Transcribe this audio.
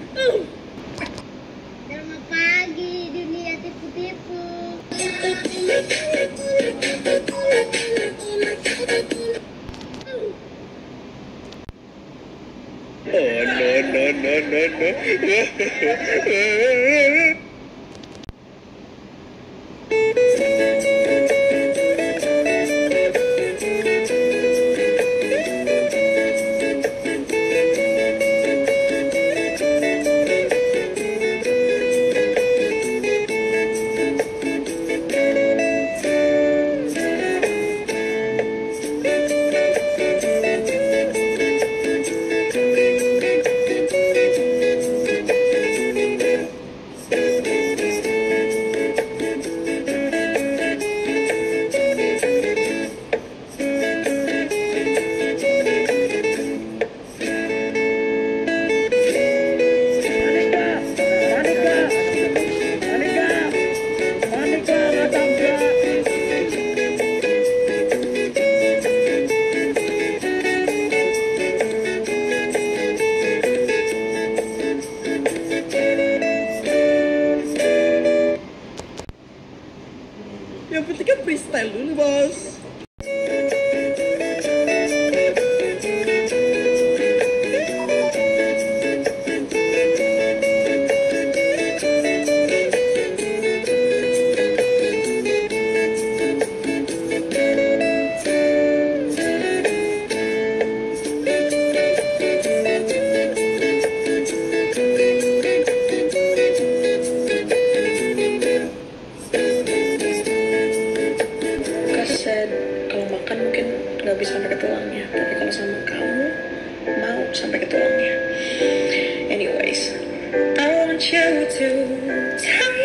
Selamat pagi dunia tipu-tipu. Oh no. Yang penting kan freestyle dulu, bos. Kalau makan mungkin nggak bisa sampai ke tulangnya, tapi kalau sama kamu mau sampai ke tulangnya. Anyways, I want you to tell